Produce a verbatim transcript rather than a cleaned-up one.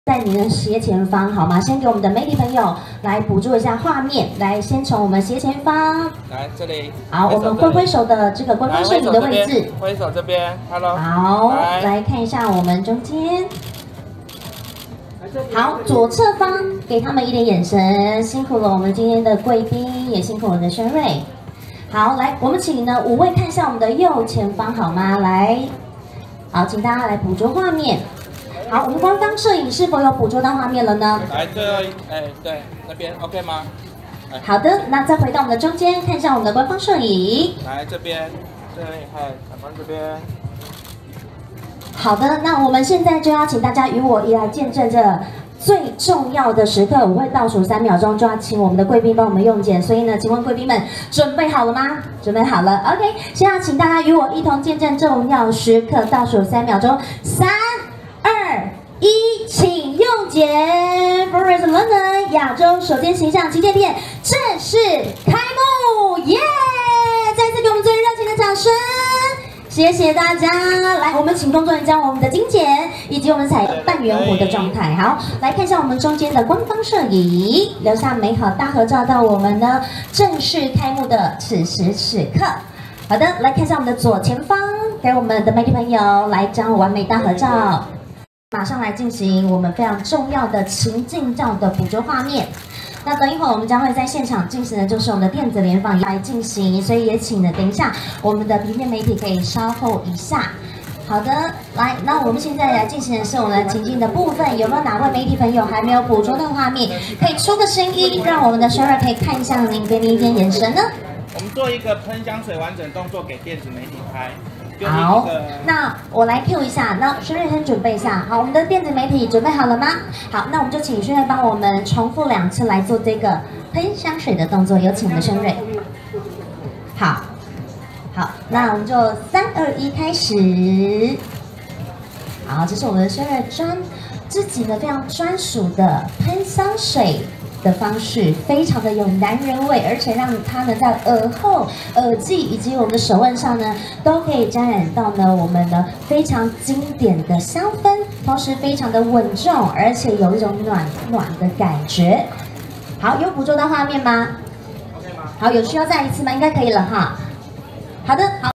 在您的斜前方，好吗？先给我们的媒体朋友来捕捉一下画面，来，先从我们斜前方， 来这里。 好，我们挥挥手的这个官方摄影的位置， 挥手这边 ，Hello。 好，来, 来看一下我们中间。好，左侧方给他们一点眼神，辛苦了我们今天的贵宾，也辛苦我们的轩瑞。好，来，我们请呢五位看一下我们的右前方，好吗？来，好，请大家来捕捉画面。好，我们官方摄影是否有捕捉到画面了呢？ 来，最后一，哎，对，那边 OK 吗？ 好的，那再回到我们的中间，看一下我们的官方摄影。 来这边，这里，嗨，反方这边。 好的，那我们现在就要请大家与我一来见证这最重要的时刻，我会倒数三秒钟，就要请我们的贵宾帮我们用剪。所以呢，请问贵宾们准备好了吗？准备好了 ，OK。现在请大家与我一同见证重要时刻，倒数三秒钟，三、二、一，请用剪。Forest London 亚洲首间形象旗舰店正式开幕，耶！再次给我们最热情的掌声。谢谢大家，来，我们请工作人员将我们的金剪以及我们采半圆弧的状态，好，来看一下我们中间的官方摄影，留下美好大合照到我们呢正式开幕的此时此刻。好的，来看一下我们的左前方，给我们的媒体朋友来张完美大合照。马上来进行我们非常重要的情境照的捕捉画面。那等一会儿我们将会在现场进行的就是我们的电子联访来进行，所以也请呢等一下我们的平面媒体可以稍后一下。好的，来，那我们现在来进行的是我们情境的部分，有没有哪位媒体朋友还没有捕捉到画面？可以出个声音，让我们的 Sherry 可以看向您，给您一点眼神呢？ 我们做一个喷香水完整动作给电子媒体拍。 好，那我来 Q 一下，那轩瑞先准备一下。好，我们的电子媒体准备好了吗？好，那我们就请轩瑞帮我们重复两次来做这个喷香水的动作，有请我们的轩瑞。好，好，那我们就三二一开始。好，这是我们的轩瑞专自己的非常专属的喷香水的方式，非常的有男人味，而且让它呢在耳后、耳际以及我们的手腕上呢，都可以沾染到呢我们的非常经典的香氛，同时非常的稳重，而且有一种暖暖的感觉。好，有捕捉到画面吗？ OK 吗？ 好，有需要再一次吗？应该可以了哈。好的，好。